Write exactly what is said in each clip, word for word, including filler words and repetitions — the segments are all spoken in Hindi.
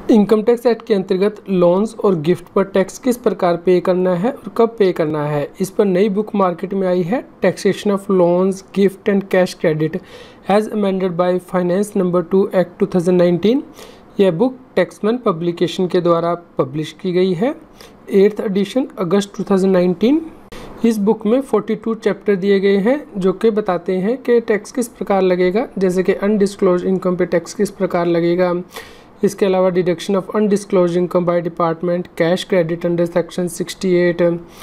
इनकम टैक्स एक्ट के अंतर्गत लोन्स और गिफ्ट पर टैक्स किस प्रकार पे करना है और कब पे करना है, इस पर नई बुक मार्केट में आई है। Taxation of loans, gift and cash credit as amended by finance number two act two thousand nineteen. यह बुक टैक्समैन पब्लिकेशन के द्वारा पब्लिश की गई है। Eighth edition August two thousand nineteen. इस बुक में बयालीस चैप्टर दिए गए हैं जो कि बताते हैं कि टैक्स किस प्रकार लगेगा, जैसे कि अनडिस्क्लोज इनकम पे टैक्स किस प्रकार लगेगा। इसके अलावा deduction of undisclose income by department, cash credit under section sixty eight.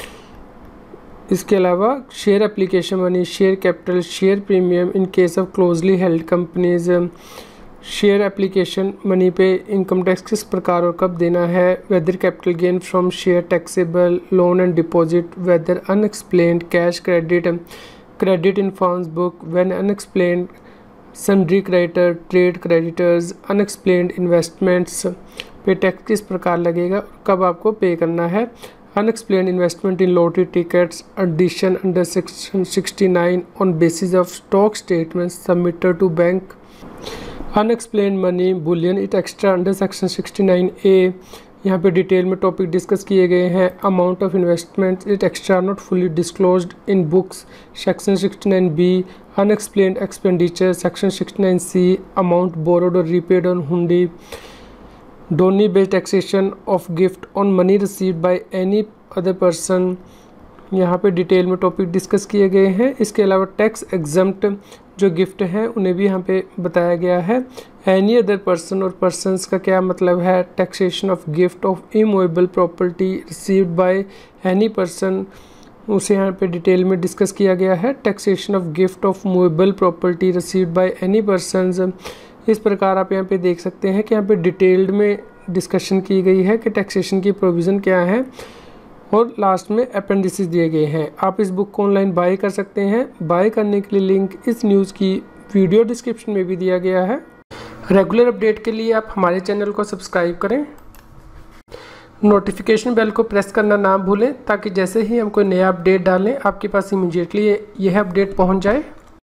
इसके अलावा share application money, share capital, share premium in case of closely held companies, share application money पे इनकम टैक्स किस प्रकार और कब देना है, whether capital gain from share taxable, loan and deposit, whether unexplained cash credit, credit in funds book when unexplained, sundry creditor, trade creditors, unexplained investments पे टैक्स किस प्रकार लगेगा, कब आपको पे करना है, unexplained investment in lottery tickets, addition under section sixty nine on basis of stock statement submitted to bank, unexplained money bullion et cetera under section sixty nine A. यहाँ पे डिटेल में टॉपिक डिस्कस किए गए हैं। Amount of investment et cetera not fully disclosed in books section sixty nine B, unexplained expenditure section sixty nine C, amount borrowed और रीपेड ऑन हुंडी, donee based taxation of gift on money received by any other person. यहाँ पे डिटेल में टॉपिक डिस्कस किए गए हैं। इसके अलावा टैक्स एग्जम्प्ट जो गिफ्ट हैं उन्हें भी यहाँ पे बताया गया है। एनी अदर पर्सन और पर्सनस का क्या मतलब है, taxation of gift of immovable property received by any person, उसे यहाँ पे डिटेल में डिस्कस किया गया है। Taxation of gift of movable property received by any person. इस प्रकार आप यहाँ पे देख सकते हैं कि यहाँ पे डिटेल्ड में डिस्कशन की गई है कि टैक्सेशन की प्रोविज़न क्या है, और लास्ट में अपेंडिसेस दिए गए हैं। आप इस बुक को ऑनलाइन बाय कर सकते हैं। बाय करने के लिए लिंक इस न्यूज़ की वीडियो डिस्क्रिप्शन में भी दिया गया है। रेगुलर अपडेट के लिए आप हमारे चैनल को सब्सक्राइब करें, नोटिफिकेशन बेल को प्रेस करना ना भूलें ताकि जैसे ही हम कोई नया अपडेट डालें आपके पास इमीडिएटली यह अपडेट पहुंच जाए।